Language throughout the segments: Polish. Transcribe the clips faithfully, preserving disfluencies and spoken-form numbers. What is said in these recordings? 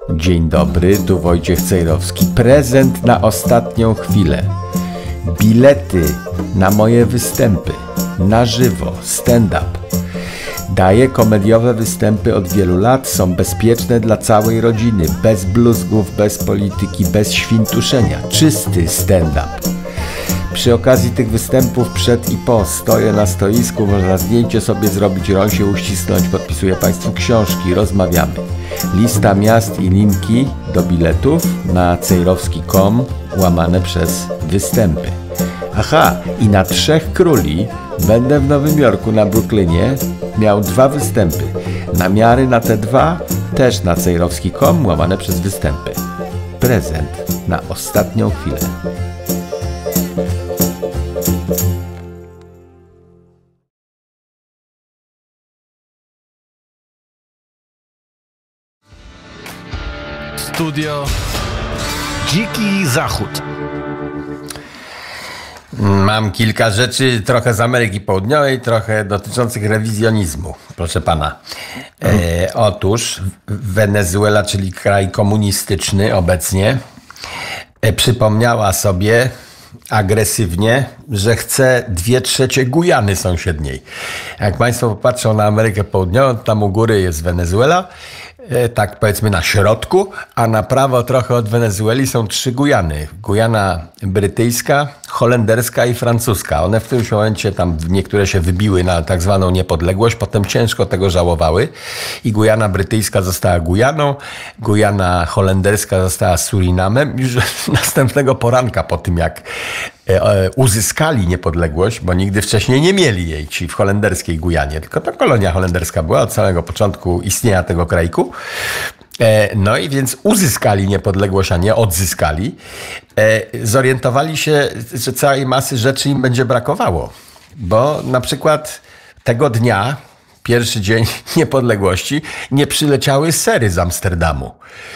Dzień dobry, tu Wojciech Cejrowski. Prezent na ostatnią chwilę. Bilety na moje występy. Na żywo, stand-up. Daję komediowe występy od wielu lat. Są bezpieczne dla całej rodziny. Bez bluzgów, bez polityki, bez świntuszenia. Czysty stand-up. Przy okazji tych występów przed i po stoję na stoisku, można zdjęcie sobie zrobić, rąk się uścisnąć, podpisuję Państwu książki, rozmawiamy. Lista miast i linki do biletów na cejrowski kropka com łamane przez występy. Aha, i na Trzech Króli będę w Nowym Jorku na Brooklynie miał dwa występy. Namiary na te dwa też na cejrowski kropka com łamane przez występy. Prezent na ostatnią chwilę. Studio Dziki Zachód. Mam kilka rzeczy, trochę z Ameryki Południowej, trochę dotyczących rewizjonizmu, proszę pana. E, otóż Wenezuela, czyli kraj komunistyczny obecnie, e, przypomniała sobie agresywnie, że chce dwie trzecie Gujany sąsiedniej. Jak państwo popatrzą na Amerykę Południową, to tam u góry jest Wenezuela, tak powiedzmy na środku, a na prawo trochę od Wenezueli są trzy Gujany. Gujana brytyjska, holenderska i francuska. One w tym momencie tam niektóre się wybiły na tak zwaną niepodległość, potem ciężko tego żałowały i Gujana brytyjska została Gujaną, Gujana holenderska została Surinamem. Już następnego poranka po tym, jak uzyskali niepodległość, bo nigdy wcześniej nie mieli jej, ci w holenderskiej Gujanie, tylko to kolonia holenderska była od samego początku istnienia tego krajku. No i więc uzyskali niepodległość, a nie odzyskali. Zorientowali się, że całej masy rzeczy im będzie brakowało, bo na przykład tego dnia, pierwszy dzień niepodległości, nie przyleciały sery z Amsterdamu.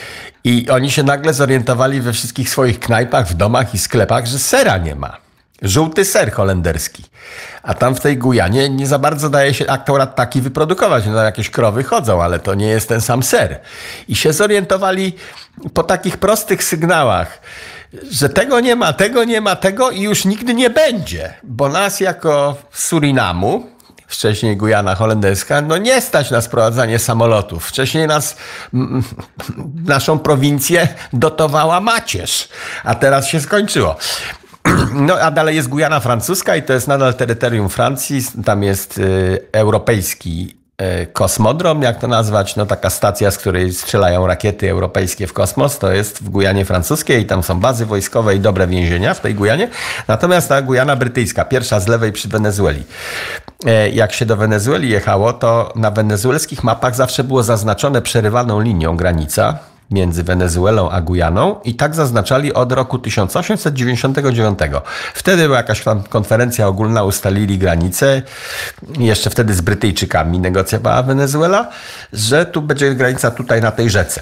I oni się nagle zorientowali we wszystkich swoich knajpach, w domach i sklepach, że sera nie ma. Żółty ser holenderski. A tam w tej Gujanie nie za bardzo daje się akurat taki wyprodukować. No jakieś krowy chodzą, ale to nie jest ten sam ser. I się zorientowali po takich prostych sygnałach, że tego nie ma, tego nie ma, tego i już nigdy nie będzie. Bo nas jako Surinamu, wcześniej Gujana holenderska, no nie stać na sprowadzanie samolotów. Wcześniej nas, m, naszą prowincję dotowała macierz, a teraz się skończyło. No a dalej jest Gujana francuska i to jest nadal terytorium Francji. Tam jest y, europejski y, kosmodrom, jak to nazwać, no taka stacja, z której strzelają rakiety europejskie w kosmos, to jest w Gujanie francuskiej i tam są bazy wojskowe i dobre więzienia w tej Gujanie. Natomiast ta Gujana brytyjska, pierwsza z lewej przy Wenezueli. Y, jak się do Wenezueli jechało, to na wenezuelskich mapach zawsze było zaznaczone przerywaną linią granica między Wenezuelą a Gujaną i tak zaznaczali od roku tysiąc osiemset dziewięćdziesiątego dziewiątego. Wtedy była jakaś tam konferencja ogólna, ustalili granice. Jeszcze wtedy z Brytyjczykami negocjowała Wenezuela, że tu będzie granica tutaj na tej rzece.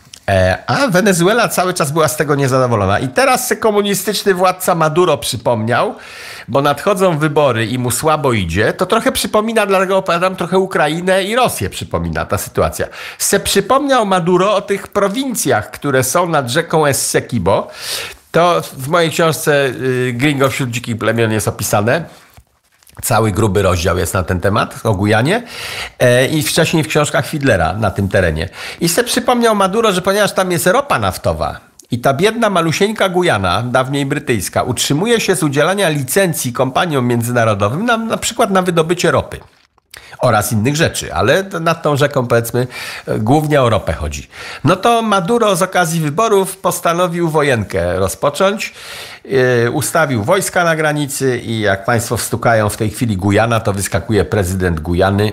A Wenezuela cały czas była z tego niezadowolona. I teraz se komunistyczny władca Maduro przypomniał, bo nadchodzą wybory i mu słabo idzie, to trochę przypomina, dlatego opowiadam, trochę Ukrainę i Rosję przypomina ta sytuacja. Se przypomniał Maduro o tych prowincjach, które są nad rzeką Essequibo. To w mojej książce Gringo wśród dzikich plemion jest opisane. Cały gruby rozdział jest na ten temat, o Gujanie e, i wcześniej w książkach Fidlera na tym terenie. I se przypomniał Maduro, że ponieważ tam jest ropa naftowa i ta biedna, malusieńka Gujana, dawniej brytyjska, utrzymuje się z udzielania licencji kompaniom międzynarodowym na, na przykład na wydobycie ropy oraz innych rzeczy, ale nad tą rzeką, powiedzmy, głównie o ropę chodzi. No to Maduro z okazji wyborów postanowił wojenkę rozpocząć, yy, ustawił wojska na granicy i jak państwo wstukają w tej chwili Gujana, to wyskakuje prezydent Gujany,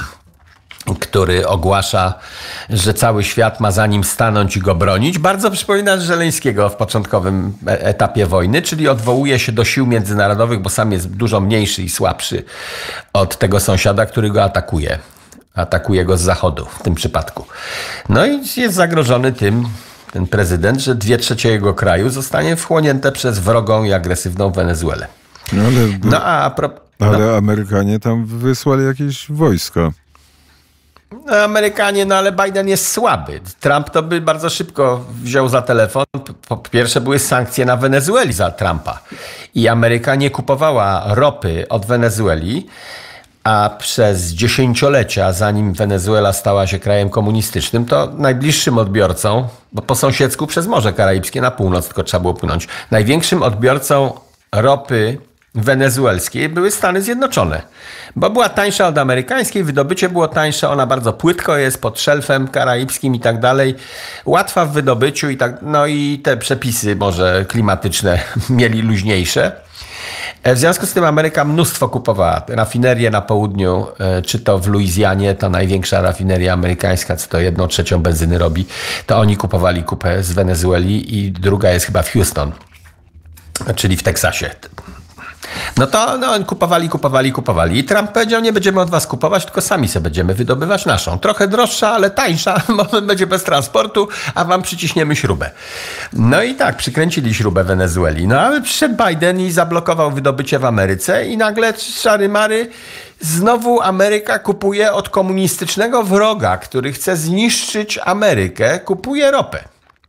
który ogłasza, że cały świat ma za nim stanąć i go bronić. Bardzo przypomina Żeleńskiego w początkowym etapie wojny, czyli odwołuje się do sił międzynarodowych, bo sam jest dużo mniejszy i słabszy od tego sąsiada, który go atakuje. Atakuje go z zachodu w tym przypadku. No i jest zagrożony tym ten prezydent, że dwie trzecie jego kraju zostanie wchłonięte przez wrogą i agresywną Wenezuelę. No, ale, no a... Pro... ale no. Amerykanie tam wysłali jakieś wojska. No, Amerykanie, no ale Biden jest słaby. Trump to by bardzo szybko wziął za telefon. Po pierwsze były sankcje na Wenezueli za Trumpa. I Ameryka nie kupowała ropy od Wenezueli, a przez dziesięciolecia, zanim Wenezuela stała się krajem komunistycznym, to najbliższym odbiorcą, bo po sąsiedzku przez Morze Karaibskie na północ tylko trzeba było płynąć, największym odbiorcą ropy wenezuelskiej były Stany Zjednoczone, bo była tańsza od amerykańskiej, wydobycie było tańsze, ona bardzo płytko jest pod szelfem karaibskim i tak dalej, łatwa w wydobyciu i tak, no i te przepisy może klimatyczne mieli luźniejsze. W związku z tym Ameryka mnóstwo kupowała. Rafinerie na południu, czy to w Luizjanie, to największa rafineria amerykańska, co to jedną trzecią benzyny robi, to oni kupowali kupę z Wenezueli i druga jest chyba w Houston, czyli w Teksasie. No to no, oni kupowali, kupowali, kupowali. I Trump powiedział, nie będziemy od was kupować, tylko sami sobie będziemy wydobywać naszą. Trochę droższa, ale tańsza, bo będzie bez transportu, a wam przyciśniemy śrubę. No i tak, przykręcili śrubę Wenezueli. No ale przyszedł Biden i zablokował wydobycie w Ameryce i nagle szary mary, znowu Ameryka kupuje od komunistycznego wroga, który chce zniszczyć Amerykę, kupuje ropę.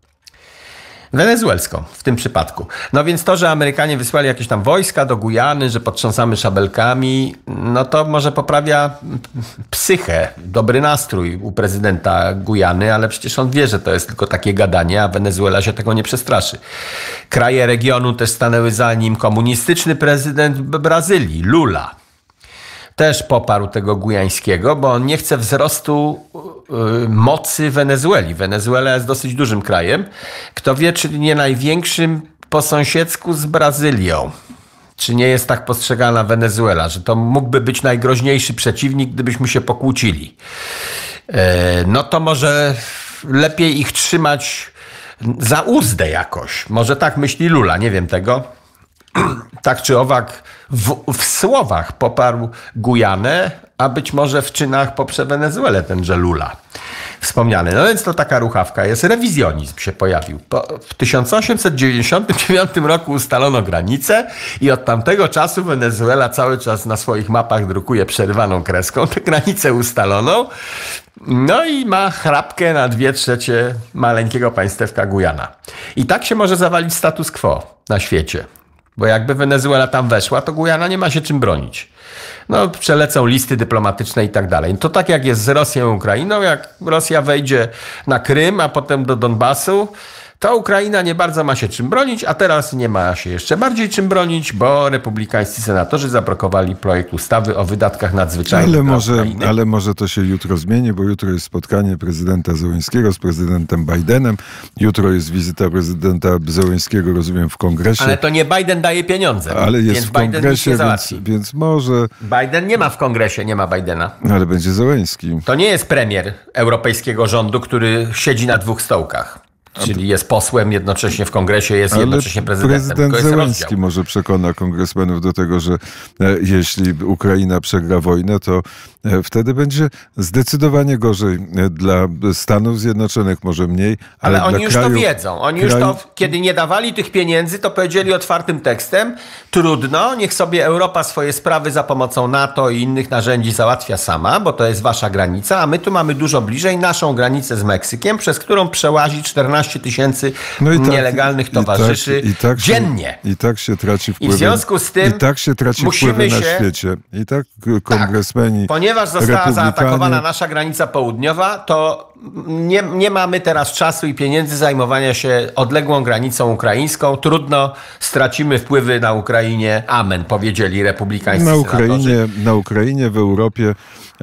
Wenezuelską w tym przypadku. No więc to, że Amerykanie wysłali jakieś tam wojska do Gujany, że potrząsamy szabelkami, no to może poprawia psychę, dobry nastrój u prezydenta Gujany, ale przecież on wie, że to jest tylko takie gadanie, a Wenezuela się tego nie przestraszy. Kraje regionu też stanęły za nim. Komunistyczny prezydent Brazylii, Lula, też poparł tego Gujańskiego, bo on nie chce wzrostu y, mocy Wenezueli. Wenezuela jest dosyć dużym krajem. Kto wie, czy nie największym po sąsiedzku z Brazylią. Czy nie jest tak postrzegana Wenezuela, że to mógłby być najgroźniejszy przeciwnik, gdybyśmy się pokłócili. Y, no to może lepiej ich trzymać za uzdę jakoś. Może tak myśli Lula, nie wiem tego. Tak czy owak w, w słowach poparł Gujanę, a być może w czynach poprze Wenezuelę tenże Lula wspomniany. No więc to taka ruchawka jest. Rewizjonizm się pojawił. Po, w tysiąc osiemset dziewięćdziesiątym dziewiątym roku ustalono granicę i od tamtego czasu Wenezuela cały czas na swoich mapach drukuje przerywaną kreską tę granicę ustaloną. No i ma chrapkę na dwie trzecie maleńkiego państewka Gujana. I tak się może zawalić status quo na świecie. Bo jakby Wenezuela tam weszła, to Gujana nie ma się czym bronić. No, przelecą listy dyplomatyczne i tak dalej. To tak jak jest z Rosją i Ukrainą, jak Rosja wejdzie na Krym, a potem do Donbasu, to Ukraina nie bardzo ma się czym bronić, a teraz nie ma się jeszcze bardziej czym bronić, bo republikańscy senatorzy zablokowali projekt ustawy o wydatkach nadzwyczajnych. Ale może, ale może to się jutro zmieni, bo jutro jest spotkanie prezydenta Zełenskiego z prezydentem Bidenem. Jutro jest wizyta prezydenta Zełenskiego, rozumiem, w kongresie. Ale to nie Biden daje pieniądze. Ale jest więc w kongresie, więc, więc może... Biden nie ma w kongresie, nie ma Bidena. Ale będzie Zełenski. To nie jest premier europejskiego rządu, który siedzi na dwóch stołkach. Czyli jest posłem jednocześnie w kongresie, jest ale jednocześnie prezydentem. Prezydent Zełenski może przekona kongresmenów do tego, że e, jeśli Ukraina przegra wojnę, to e, wtedy będzie zdecydowanie gorzej e, dla Stanów Zjednoczonych, może mniej. Ale, ale dla oni już krajów, to wiedzą. Oni krajów... już to, kiedy nie dawali tych pieniędzy, to powiedzieli otwartym tekstem, trudno, niech sobie Europa swoje sprawy za pomocą NATO i innych narzędzi załatwia sama, bo to jest wasza granica, a my tu mamy dużo bliżej naszą granicę z Meksykiem, przez którą przełazi czternaście tysięcy no tak, nielegalnych towarzyszy i tak, i tak się, dziennie. I tak się traci wpływy. I w związku z tym i tak się traci wpływy na się, świecie. I tak kongresmeni tak, ponieważ została zaatakowana nasza granica południowa, to nie, nie mamy teraz czasu i pieniędzy zajmowania się odległą granicą ukraińską. Trudno, stracimy wpływy na Ukrainie. Amen, powiedzieli republikańscy na Ukrainie, senatorzy. Na Ukrainie, w Europie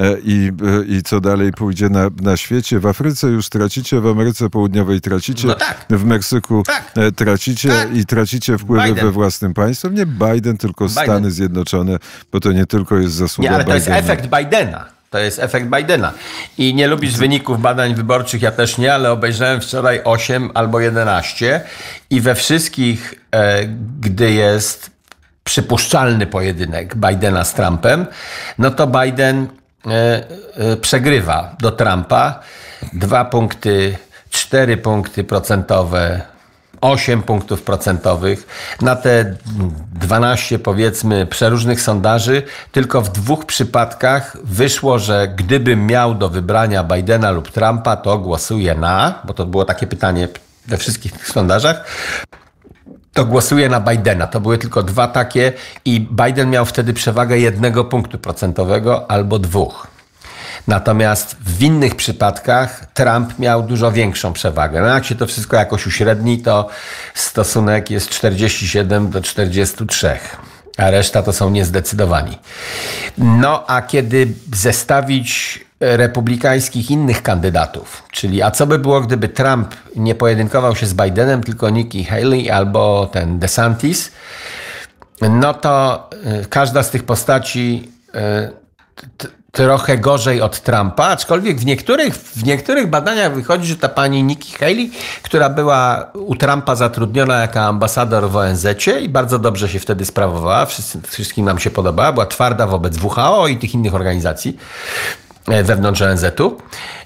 i, i co dalej pójdzie na, na świecie. W Afryce już tracicie, w Ameryce Południowej tracicie, no tak. w Meksyku tak. tracicie tak. i tracicie wpływy Biden. we własnym państwie. Nie Biden, tylko Biden. Stany Zjednoczone, bo to nie tylko jest zasługa Nie, ale to Bidena. jest efekt Bidena. To jest efekt Bidena. I nie lubisz wyników badań wyborczych, ja też nie, ale obejrzałem wczoraj osiem albo jedenaście i we wszystkich, e, gdy jest przypuszczalny pojedynek Bidena z Trumpem, no to Biden e, e, przegrywa do Trumpa dwa punkty, cztery punkty procentowe osiem punktów procentowych. Na te dwanaście, powiedzmy, przeróżnych sondaży, tylko w dwóch przypadkach wyszło, że gdybym miał do wybrania Bidena lub Trumpa, to głosuję na, bo to było takie pytanie we wszystkich tych sondażach, to głosuję na Bidena. To były tylko dwa takie i Biden miał wtedy przewagę jednego punktu procentowego albo dwóch. Natomiast w innych przypadkach Trump miał dużo większą przewagę. No jak się to wszystko jakoś uśredni, to stosunek jest czterdzieści siedem do czterdziestu trzech, a reszta to są niezdecydowani. No a kiedy zestawić republikańskich innych kandydatów, czyli a co by było, gdyby Trump nie pojedynkował się z Bidenem, tylko Nikki Haley albo ten DeSantis, no to każda z tych postaci t- trochę gorzej od Trumpa, aczkolwiek w niektórych, w niektórych badaniach wychodzi, że ta pani Nikki Haley, która była u Trumpa zatrudniona jako ambasador w O N Z-cie i bardzo dobrze się wtedy sprawowała, wszyscy, wszystkim nam się podobała, była twarda wobec W H O i tych innych organizacji wewnątrz O N Z-u,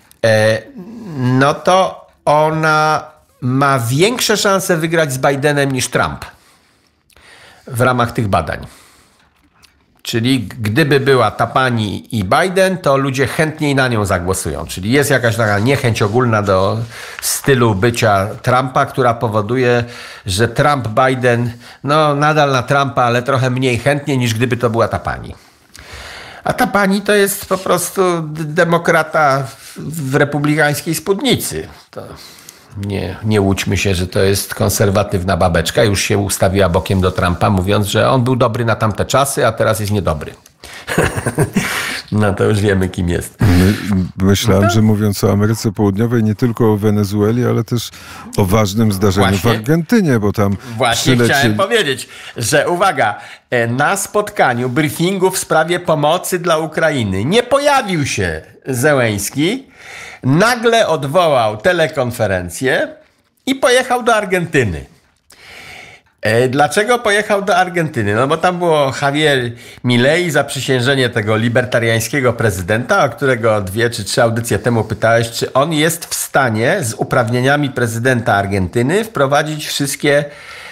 no to ona ma większe szanse wygrać z Bidenem niż Trump w ramach tych badań. Czyli gdyby była ta pani i Biden, to ludzie chętniej na nią zagłosują. Czyli jest jakaś taka niechęć ogólna do stylu bycia Trumpa, która powoduje, że Trump-Biden, no nadal na Trumpa, ale trochę mniej chętnie niż gdyby to była ta pani. A ta pani to jest po prostu demokrata w republikańskiej spódnicy. To nie, nie łudźmy się, że to jest konserwatywna babeczka. Już się ustawiła bokiem do Trumpa, mówiąc, że on był dobry na tamte czasy, a teraz jest niedobry. No to już wiemy, kim jest. My, myślałem, no to... że mówiąc o Ameryce Południowej, nie tylko o Wenezueli, ale też o ważnym zdarzeniu Właśnie. w Argentynie, bo tam Właśnie przyleci... chciałem powiedzieć, że uwaga, na spotkaniu, briefingu w sprawie pomocy dla Ukrainy nie pojawił się Zełenski, nagle odwołał telekonferencję i pojechał do Argentyny. Dlaczego pojechał do Argentyny? No bo tam było Javier Milei, zaprzysiężenie tego libertariańskiego prezydenta, o którego dwie czy trzy audycje temu pytałeś, czy on jest w stanie z uprawnieniami prezydenta Argentyny wprowadzić wszystkie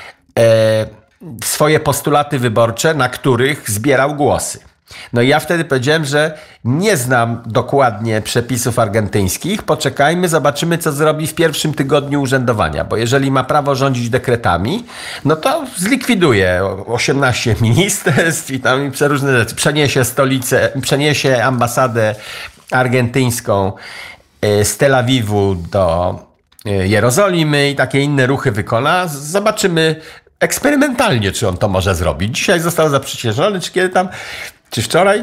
e, swoje postulaty wyborcze, na których zbierał głosy. No i ja wtedy powiedziałem, że nie znam dokładnie przepisów argentyńskich. Poczekajmy, zobaczymy, co zrobi w pierwszym tygodniu urzędowania. Bo jeżeli ma prawo rządzić dekretami, no to zlikwiduje osiemnaście ministerstw i tam przeróżne rzeczy. Przeniesie stolicę, przeniesie ambasadę argentyńską z Tel Awiwu do Jerozolimy i takie inne ruchy wykona. Zobaczymy eksperymentalnie, czy on to może zrobić. Dzisiaj został zaprzysiężony, czy kiedy tam... Czy wczoraj?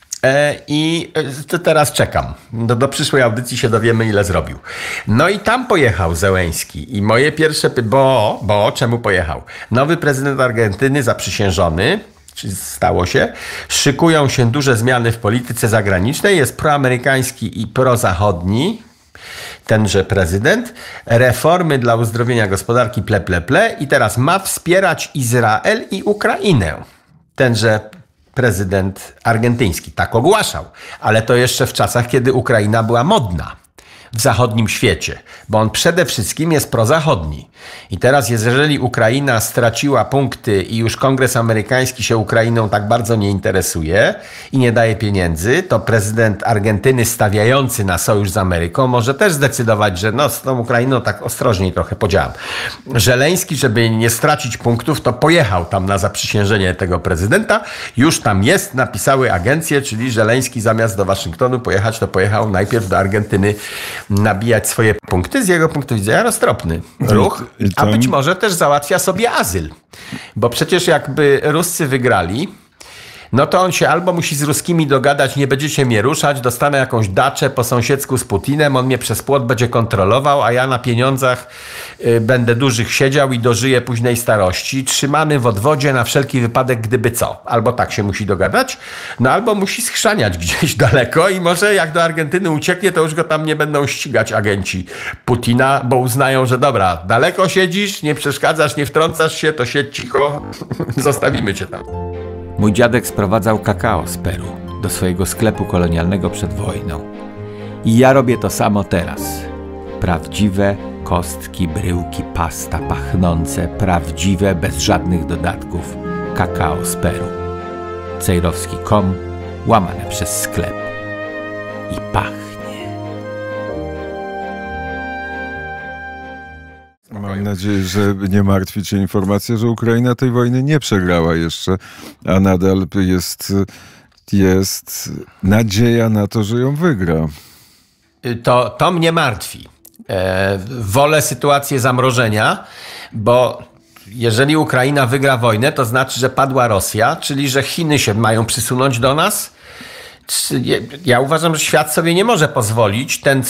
E, I to teraz czekam. Do, do przyszłej audycji się dowiemy, ile zrobił. No i tam pojechał Zełenski. I moje pierwsze... Py- bo, bo, czemu pojechał? Nowy prezydent Argentyny zaprzysiężony, czyli stało się, szykują się duże zmiany w polityce zagranicznej, jest proamerykański i prozachodni, tenże prezydent, reformy dla uzdrowienia gospodarki ple, ple, ple i teraz ma wspierać Izrael i Ukrainę. Tenże prezydent argentyński tak ogłaszał, ale to jeszcze w czasach, kiedy Ukraina była modna w zachodnim świecie, bo on przede wszystkim jest prozachodni. I teraz, jeżeli Ukraina straciła punkty i już Kongres Amerykański się Ukrainą tak bardzo nie interesuje i nie daje pieniędzy, to prezydent Argentyny stawiający na sojusz z Ameryką może też zdecydować, że no z tą Ukrainą tak ostrożniej trochę podziałam. Żeleński, żeby nie stracić punktów, to pojechał tam na zaprzysiężenie tego prezydenta. Już tam jest, napisały agencje, czyli Żeleński zamiast do Waszyngtonu pojechać, to pojechał najpierw do Argentyny nabijać swoje punkty. Z jego punktu widzenia roztropny ruch, a być może też załatwia sobie azyl. Bo przecież jakby Ruscy wygrali, no to on się albo musi z Ruskimi dogadać, nie będziecie mnie ruszać, dostanę jakąś daczę po sąsiedzku z Putinem, on mnie przez płot będzie kontrolował, a ja na pieniądzach y, będę dużych siedział i dożyję późnej starości. Trzymany w odwodzie na wszelki wypadek, gdyby co. Albo tak się musi dogadać, no albo musi schrzaniać gdzieś daleko i może jak do Argentyny ucieknie, to już go tam nie będą ścigać agenci Putina, bo uznają, że dobra, daleko siedzisz, nie przeszkadzasz, nie wtrącasz się, to siedź cicho, zostawimy cię tam. Mój dziadek sprowadzał kakao z Peru do swojego sklepu kolonialnego przed wojną. I ja robię to samo teraz. Prawdziwe, Kostki, bryłki, pasta pachnące, prawdziwe, bez żadnych dodatków, kakao z Peru. Cejrowski kropka com, łamane przez sklep. I pachnie. Mam nadzieję, że nie martwi cię informacja, że Ukraina tej wojny nie przegrała jeszcze, a nadal jest, jest nadzieja na to, że ją wygra. To, to mnie martwi. E, wolę sytuację zamrożenia, bo jeżeli Ukraina wygra wojnę, to znaczy, że padła Rosja, czyli że Chiny się mają przysunąć do nas. Ja uważam, że świat sobie nie może pozwolić, ten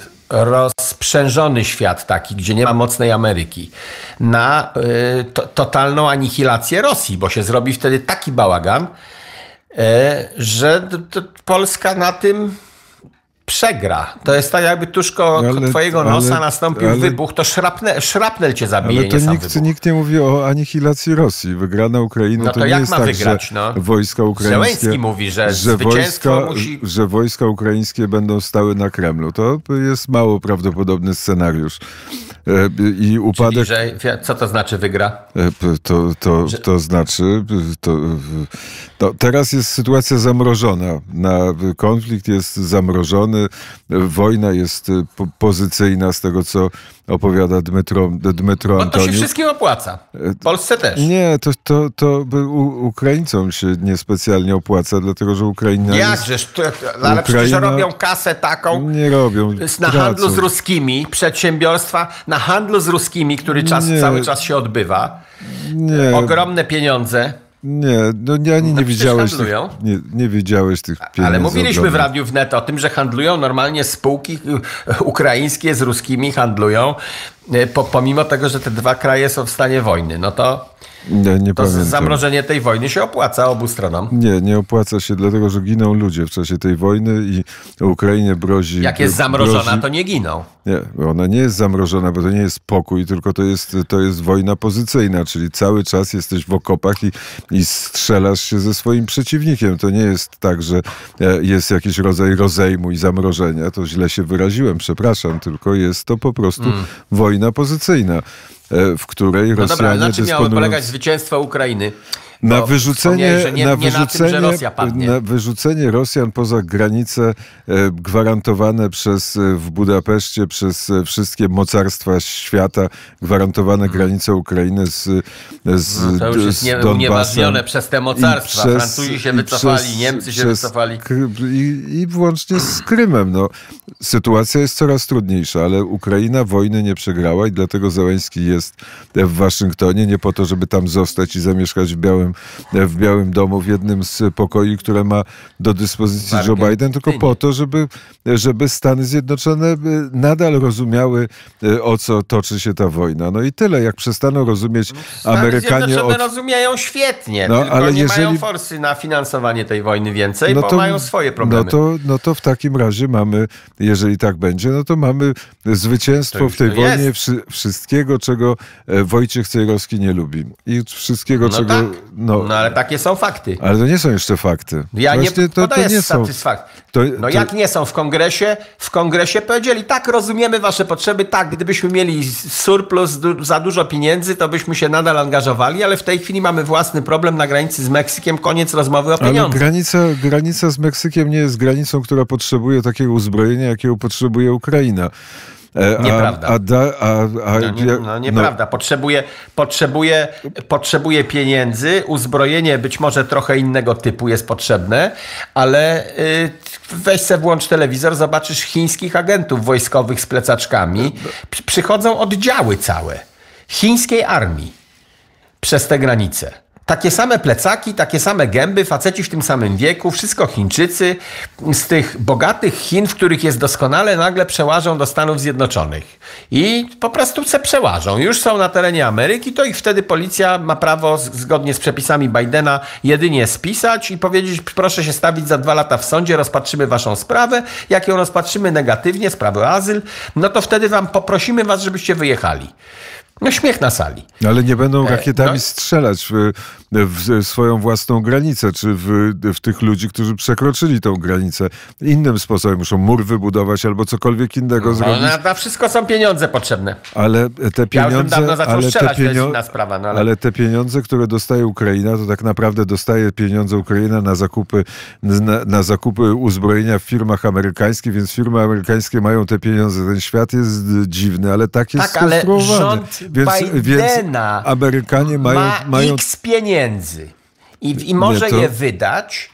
rozprzężony świat taki, gdzie nie ma mocnej Ameryki, na y, to, totalną anihilację Rosji, bo się zrobi wtedy taki bałagan, y, że to, to Polska na tym przegra. To jest tak, jakby tuż koło ale, twojego nosa ale, nastąpił ale, wybuch, to szrapnel, szrapnel cię zabije. Ale to nie nikt, nikt nie mówi o anihilacji Rosji. Wygrana Ukrainy no to, to nie jak jest ma tak, wygrać, że no? wojska ukraińskie... Zełenski mówi, że, że zwycięstwo wojska, musi... że wojska ukraińskie będą stały na Kremlu. To jest mało prawdopodobny scenariusz. I upadek... Czyli, że, co to znaczy wygra? To, to, że... to znaczy... To, to teraz jest sytuacja zamrożona. Na konflikt jest zamrożony. Wojna jest pozycyjna z tego, co opowiada Dmytro, Dmytro Antoniuk. Bo to się wszystkim opłaca. Polsce też. Nie, to, to, to u, Ukraińcom się niespecjalnie opłaca, dlatego że Ukraina Jakżeż? To, ale przecież robią kasę taką. Nie robią. Na tracą. handlu z ruskimi, przedsiębiorstwa, na handlu z ruskimi, który czas, cały czas się odbywa. Nie. Ogromne pieniądze. Nie, no ani nie, no widziałeś tych, nie, nie widziałeś tych pieniędzy. Ale mówiliśmy ogromnych. w Radiu Wnet o tym, że handlują normalnie spółki ukraińskie z ruskimi handlują, pomimo tego, że te dwa kraje są w stanie wojny. No to, nie, nie to zamrożenie tej wojny się opłaca obu stronom. Nie, nie opłaca się, dlatego że giną ludzie w czasie tej wojny i Ukrainie brozi... Jak jest zamrożona, brozi, to nie giną. Nie, ona nie jest zamrożona, bo to nie jest pokój, tylko to jest, to jest wojna pozycyjna, czyli cały czas jesteś w okopach i, i strzelasz się ze swoim przeciwnikiem. To nie jest tak, że jest jakiś rodzaj rozejmu i zamrożenia. To źle się wyraziłem, przepraszam, tylko jest to po prostu mm. wojna pozycyjna, w której no Rosjanie dobra, ale na czym dysponują... miało polegać zwycięstwo Ukrainy? Na wyrzucenie, nie, na, nie wyrzucenie, na, tym, że Rosja padnie. na wyrzucenie Rosjan poza granice e, gwarantowane przez, e, w Budapeszcie przez e, wszystkie mocarstwa świata, gwarantowane hmm. granice Ukrainy z, z, no to już jest nie, unieważnione przez te mocarstwa. Przez, Francuzi się wycofali, przez, Niemcy się przez, wycofali. I, I włącznie z Krymem. No, sytuacja jest coraz trudniejsza, ale Ukraina wojny nie przegrała i dlatego Zełenski jest w Waszyngtonie, nie po to, żeby tam zostać i zamieszkać w Białym w Białym Domu, w jednym z pokoi, które ma do dyspozycji Joe Biden, tylko po to, żeby, żeby Stany Zjednoczone nadal rozumiały, o co toczy się ta wojna. No i tyle. Jak przestaną rozumieć Stany Amerykanie... Zjednoczone od... rozumieją świetnie, no, tylko ale nie jeżeli... mają forsy na finansowanie tej wojny więcej, no bo to, mają swoje problemy. No to, no to w takim razie mamy, jeżeli tak będzie, no to mamy zwycięstwo w tej wojnie wszy, wszystkiego, czego Wojciech Cejrowski nie lubi. I wszystkiego, no czego... Tak. No, no ale takie są fakty. Ale to nie są jeszcze fakty. Ja Właśnie nie to, to nie są. To, no to... jak nie są w kongresie? W kongresie powiedzieli, tak, rozumiemy wasze potrzeby, tak, gdybyśmy mieli surplus, du za dużo pieniędzy, to byśmy się nadal angażowali, ale w tej chwili mamy własny problem na granicy z Meksykiem, koniec rozmowy o pieniądzach. Ale granica, granica z Meksykiem nie jest granicą, która potrzebuje takiego uzbrojenia, jakiego potrzebuje Ukraina. A, nieprawda. A, da, a, a, no, nie, no nieprawda. No. Potrzebuje, potrzebuje, potrzebuje pieniędzy, uzbrojenie być może trochę innego typu jest potrzebne, ale y, weź se włącz telewizor, zobaczysz chińskich agentów wojskowych z plecaczkami. Przychodzą oddziały całe chińskiej armii przez te granice. Takie same plecaki, takie same gęby, faceci w tym samym wieku, wszystko Chińczycy. Z tych bogatych Chin, w których jest doskonale, nagle przełażą do Stanów Zjednoczonych. I po prostu se przełażą. Już są na terenie Ameryki, to ich wtedy policja ma prawo, zgodnie z przepisami Bidena, jedynie spisać i powiedzieć, proszę się stawić za dwa lata w sądzie, rozpatrzymy waszą sprawę. Jak ją rozpatrzymy negatywnie, sprawę o azyl, no to wtedy wam poprosimy was, żebyście wyjechali. No śmiech na sali. Ale nie będą rakietami no. strzelać w, w swoją własną granicę, czy w, w tych ludzi, którzy przekroczyli tą granicę. Innym sposobem muszą mur wybudować albo cokolwiek innego no, zrobić. Na, na wszystko są pieniądze potrzebne. Ale te pieniądze, ja już bym dawno zaczął ale, strzelać, te pienio- to jest inna sprawa. No, ale... ale te pieniądze, które dostaje Ukraina, to tak naprawdę dostaje pieniądze Ukraina na zakupy, na, na zakupy uzbrojenia w firmach amerykańskich, więc firmy amerykańskie mają te pieniądze. Ten świat jest dziwny, ale tak jest tak, ale skonstruowany. rząd Więc, więc Amerykanie mają, ma mają X pieniędzy i, i może nie, to... je wydać.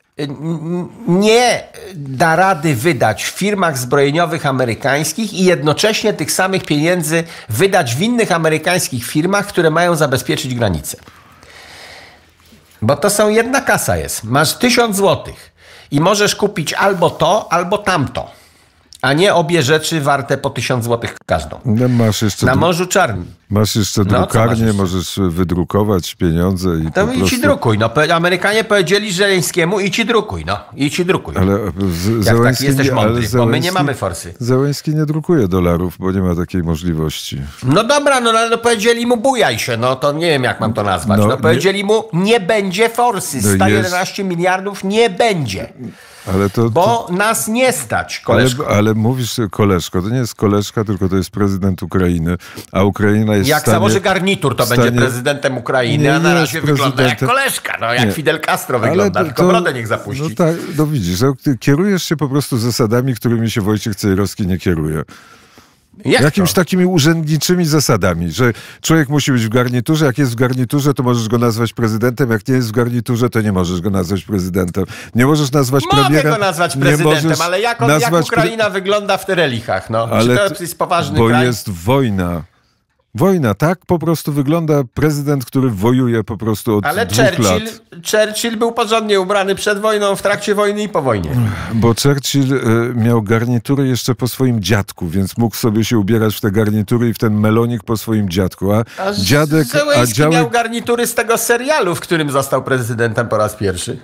Nie da rady wydać w firmach zbrojeniowych amerykańskich i jednocześnie tych samych pieniędzy wydać w innych amerykańskich firmach, które mają zabezpieczyć granicę. Bo to są jedna kasa jest. Masz tysiąc złotych i możesz kupić albo to, albo tamto. A nie obie rzeczy warte po tysiąc złotych każdą. No, masz jeszcze na dru- Morzu Czarnym. Masz jeszcze No, drukarnię, masz jeszcze? możesz wydrukować pieniądze i To po idź prostu... i drukuj. No, Amerykanie powiedzieli Żeleńskiemu idź i drukuj. No, idź i drukuj. Ale z- Jak Zełenski taki jesteś nie- mądry, ale bo my nie Zełenski- mamy forsy. Zełenski nie drukuje dolarów, bo nie ma takiej możliwości. No dobra, no ale no, powiedzieli mu bujaj się, no to nie wiem jak mam to nazwać. No, No, nie- powiedzieli mu nie będzie forsy, No sto jedenaście jest- miliardów nie będzie. Ale to... Bo to... nas nie stać, Ale, koleżko. ale mówisz koleżko, to nie jest koleżka, tylko to jest prezydent Ukrainy, a Ukraina jest Jak w stanie... założy garnitur, to w stanie- będzie prezydentem Ukrainy, Nie, a na nie razie jest wygląda jak prezydentem- koleżka, no jak Nie. Fidel Castro Ale wygląda, to- tylko to- brodę niech zapuści. No tak, no widzisz, no, ty kierujesz się po prostu zasadami, którymi się Wojciech Cejrowski nie kieruje. Jak Jakimiś to? takimi urzędniczymi zasadami, że człowiek musi być w garniturze, jak jest w garniturze, to możesz go nazwać prezydentem, jak nie jest w garniturze, to nie możesz go nazwać prezydentem. Nie możesz nazwać Mogę premiera... go nazwać nie prezydentem, możesz ale jak, on, jak nazwać Ukraina pre- wygląda w terelichach, no? Ale Czy t- to jest poważny bo kraj? jest wojna. Wojna, tak po prostu wygląda prezydent, który wojuje po prostu od Ale dwóch Churchill, lat. Churchill był porządnie ubrany przed wojną, w trakcie wojny i po wojnie. Bo Churchill y, miał garnitury jeszcze po swoim dziadku, więc mógł sobie się ubierać w te garnitury i w ten melonik po swoim dziadku. A, A dziadek... A Zełenski dziadek miał garnitury z tego serialu, w którym został prezydentem po raz pierwszy.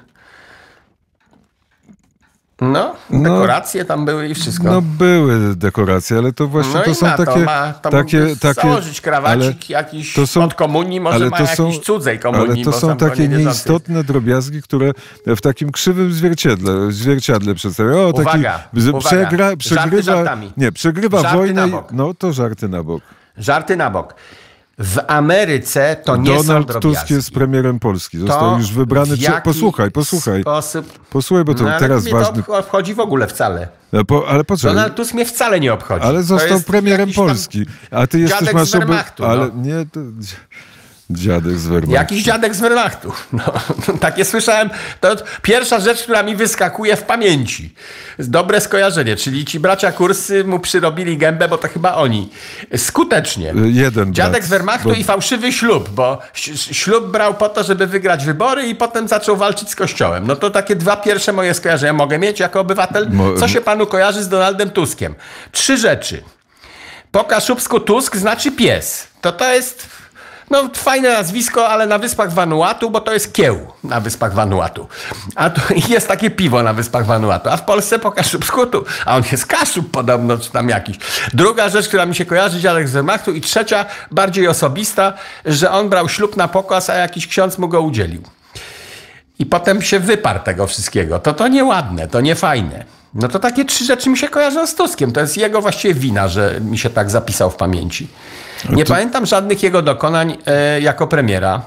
No, dekoracje tam były i wszystko. No były dekoracje, ale to właśnie No to i są ma to, takie... ma, to takie, mógł takie założyć krawacik ale jakiś to są- od komunii, może ale ma to są- jakiś cudzej komunii, Ale to bo są sam to takie niewierzący. nieistotne drobiazgi, które w takim krzywym zwierciadle, zwierciadle przedstawiają. O, taki Uwaga, z- uwaga. Przegra, Żarty przegrywa, żartami. nie, przegrywa Żarty wojnę. na i- bok. No to żarty na bok. Żarty na bok. W Ameryce to nie są Donald drobiazgi. Tusk jest premierem Polski. Został To już wybrany. w Prze- jaki posłuchaj, posłuchaj. Sposób... Posłuchaj, bo to No, ale teraz mnie ważny. to obchodzi w ogóle wcale. Po, ale poczekaj. Donald Tusk mnie wcale nie obchodzi. Ale To został jest premierem jakiś tam Polski. A ty jesteś dziadek masz z oby... Wehrmachtu, Ale no. nie... To... Dziadek z Wehrmachtu. Jakiś dziadek z Wehrmachtu. No, takie słyszałem. To pierwsza rzecz, która mi wyskakuje w pamięci. Dobre skojarzenie, czyli ci bracia Kursy mu przyrobili gębę, bo to chyba oni. Skutecznie. Jeden Dziadek brat, z Wehrmachtu bo- i fałszywy ślub, bo ś- ślub brał po to, żeby wygrać wybory i potem zaczął walczyć z Kościołem. No to takie dwa pierwsze moje skojarzenia mogę mieć jako obywatel. Mo- Co się panu kojarzy z Donaldem Tuskiem? Trzy rzeczy. Po kaszubsku Tusk znaczy pies. To to jest... No, fajne nazwisko, ale na wyspach Vanuatu, bo to jest kieł na wyspach Vanuatu. A tu jest takie piwo na wyspach Vanuatu. A w Polsce po kaszubsku tu. A on jest kaszub podobno, czy tam jakiś. Druga rzecz, która mi się kojarzy, dziadek z Wehrmachtu. I trzecia, bardziej osobista, że on brał ślub na pokład, a jakiś ksiądz mu go udzielił. I potem się wyparł tego wszystkiego. To to nieładne, to niefajne. No to takie trzy rzeczy mi się kojarzą z Tuskiem. To jest jego właściwie wina, że mi się tak zapisał w pamięci. Nie pamiętam żadnych jego dokonań e, jako premiera.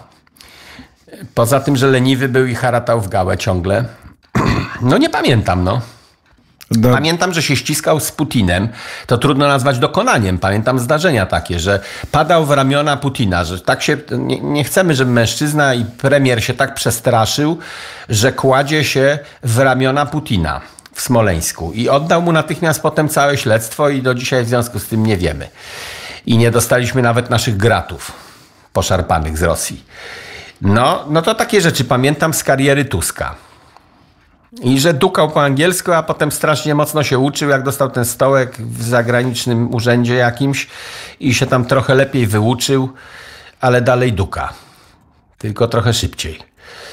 Poza tym, że leniwy był i haratał w gałę ciągle. No nie pamiętam, no. No, Pamiętam, że się ściskał z Putinem. To trudno nazwać dokonaniem. Pamiętam zdarzenia takie, że padał w ramiona Putina, że tak się... Nie, nie chcemy, żeby mężczyzna i premier się tak przestraszył, że kładzie się w ramiona Putina w Smoleńsku. I oddał mu natychmiast potem całe śledztwo i do dzisiaj w związku z tym nie wiemy. I nie dostaliśmy nawet naszych gratów poszarpanych z Rosji. No, no to takie rzeczy pamiętam z kariery Tuska. I że dukał po angielsku, a potem strasznie mocno się uczył, jak dostał ten stołek w zagranicznym urzędzie jakimś i się tam trochę lepiej wyuczył, ale dalej duka. Tylko trochę szybciej.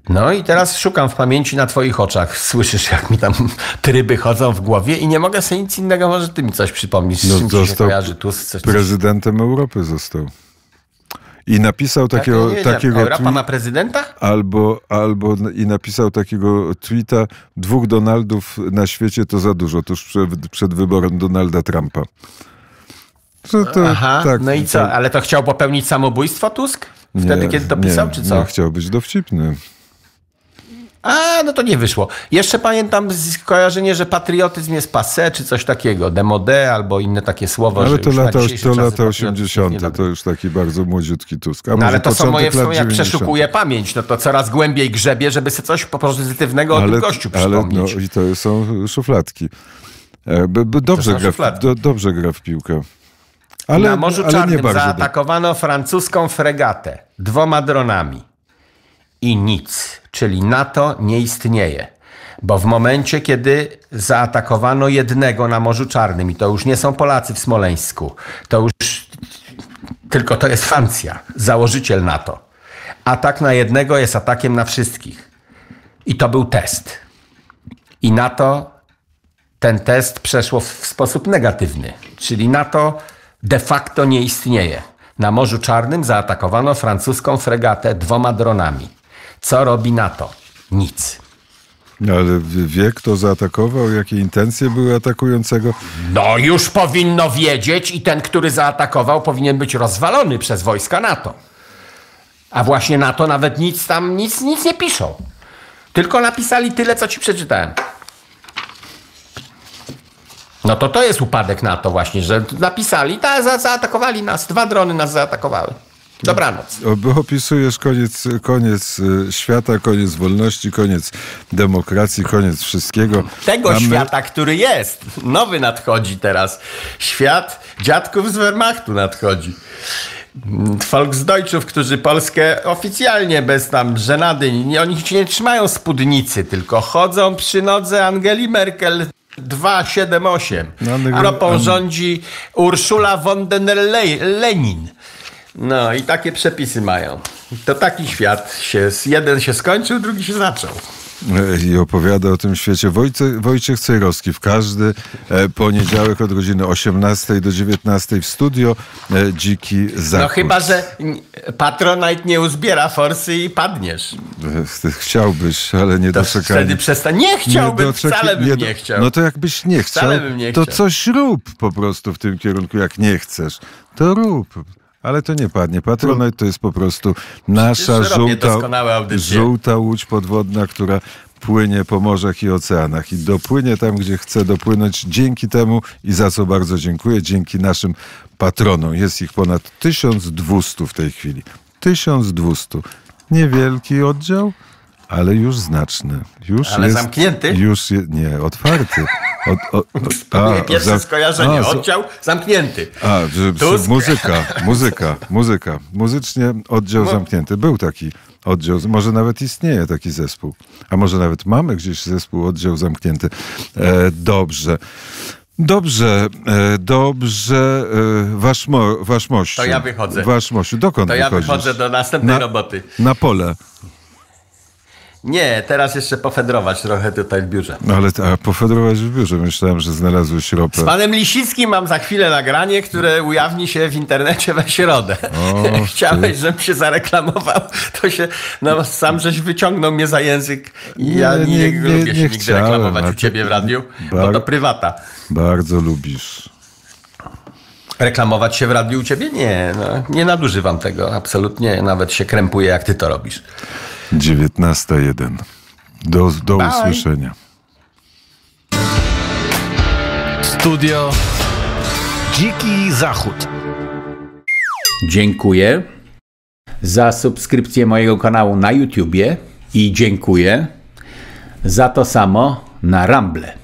No i teraz szukam w pamięci na twoich oczach. Słyszysz, jak mi tam tryby chodzą w głowie i nie mogę sobie nic innego, może ty mi coś przypomnisz, No, z czym ci się kojarzy Tusk. Coś, prezydentem Europy został. I napisał takiego... nie, nie, takiego Europa twi- ma prezydenta? Albo, albo i napisał takiego tweeta: dwóch Donaldów na świecie to za dużo, tuż przed, przed wyborem Donalda Trumpa. To, to, Aha, tak, no i co? to, Ale to chciał popełnić samobójstwo Tusk? Wtedy, nie, kiedy to pisał, nie, czy co? Nie, chciał być dowcipny. A, no to nie wyszło. Jeszcze pamiętam skojarzenie, że patriotyzm jest passé, czy coś takiego. Demodé albo inne takie słowo. Ale że to już na lata, dzisiejsze to czasy lata patriotyzm osiemdziesiąte, nie to już taki bardzo młodziutki Tusk. A No może ale to są początek moje lat wspomnienia, jak dziewięćdziesiątych. przeszukuję pamięć, no to coraz głębiej grzebie, żeby sobie coś pozytywnego o ale, tym gościu ale przypomnieć. no, i to są szufladki. E, b, b, dobrze, są gra w, szufladki. do, dobrze gra w piłkę. Ale, Na Morzu ale nie Czarnym bardzo. zaatakowano francuską fregatę dwoma dronami. I nic, czyli NATO nie istnieje. Bo w momencie, kiedy zaatakowano jednego na Morzu Czarnym, i to już nie są Polacy w Smoleńsku, to już tylko to jest Francja, założyciel NATO. Atak na jednego jest atakiem na wszystkich. I to był test. I NATO ten test przeszło w sposób negatywny. Czyli NATO de facto nie istnieje. Na Morzu Czarnym zaatakowano francuską fregatę dwoma dronami. Co robi NATO? Nic. Ale wie, kto zaatakował? Jakie intencje były atakującego? No już powinno wiedzieć i ten, który zaatakował, powinien być rozwalony przez wojska NATO. A właśnie NATO nawet nic tam, nic, nic nie piszą. Tylko napisali tyle, co ci przeczytałem. No to to jest upadek NATO właśnie, że napisali, ta, za, zaatakowali nas, dwa drony nas zaatakowały. Dobranoc. Bo opisujesz koniec, koniec świata, koniec wolności, koniec demokracji, koniec wszystkiego. Tego A my- świata, który jest. Nowy nadchodzi teraz. Świat dziadków z Wehrmachtu nadchodzi. Volksdeutschów, którzy Polskę oficjalnie, bez tam żenady, nie, oni się nie trzymają spódnicy, tylko chodzą przy nodze Angeli Merkel dwa siedem osiem. No, Angel- Europą An- rządzi Ursula von der Le- Lenin. No i takie przepisy mają. To taki świat się, jeden się skończył, drugi się zaczął. I opowiada o tym świecie Wojciech, Wojciech Cejrowski w każdy e, poniedziałek od godziny osiemnastej do dziewiętnastej w studio e, Dziki Zachód. No chyba, że Patronite nie uzbiera forsy i padniesz. E, Chciałbyś, ale nie To doczekanie. wtedy przestań. Nie chciałbym, Nie doczeki- wcale bym nie nie, do- chciał. No to jakbyś nie chciał, Wcale bym nie to chciał. coś rób po prostu w tym kierunku. Jak nie chcesz, to rób. Ale to nie padnie. Patronite to jest po prostu nasza Przecież robię żółta, doskonałe audycje. żółta łódź podwodna, która płynie po morzach i oceanach i dopłynie tam, gdzie chce dopłynąć. Dzięki temu i za co bardzo dziękuję, dzięki naszym patronom. Jest ich ponad tysiąc dwieście w tej chwili. tysiąc dwieście. Niewielki oddział, ale już znaczny. Już Ale jest, zamknięty? Już je, nie, otwarty. Od, od, A, Pierwsze za- skojarzenie. a, z- Oddział zamknięty. a, że, Tusk. muzyka, muzyka, muzyka. Muzycznie oddział No. zamknięty. Był taki oddział, może nawet istnieje taki zespół. A może nawet mamy gdzieś zespół, oddział zamknięty. E, dobrze. Dobrze, e, dobrze. E, wasz, mo, wasz mościu. To ja wychodzę. Wasz mościu. Dokąd To ja wychodzisz? wychodzę do następnej Na- roboty. Na pole. Nie, teraz jeszcze pofedrować trochę tutaj w biurze. No ale a pofedrować w biurze. Myślałem, że znalazłeś ropę. Z panem Lisickim mam za chwilę nagranie, które ujawni się w internecie we środę. O, Chciałeś, żebym się zareklamował, to się, no sam żeś wyciągnął mnie za język i ja nie, Nie, nie, nie, lubię nie się nigdy chciałem, reklamować a u ty- ciebie w radiu, bo Bar- to prywata. Bardzo lubisz. Reklamować się w radiu u ciebie? Nie, no, nie nadużywam tego, absolutnie. Nawet się krępuję, jak ty to robisz. dziewiętnasta jeden. Do, do Bye. usłyszenia. Studio Dziki Zachód. Dziękuję za subskrypcję mojego kanału na YouTubie i dziękuję za to samo na Rumble.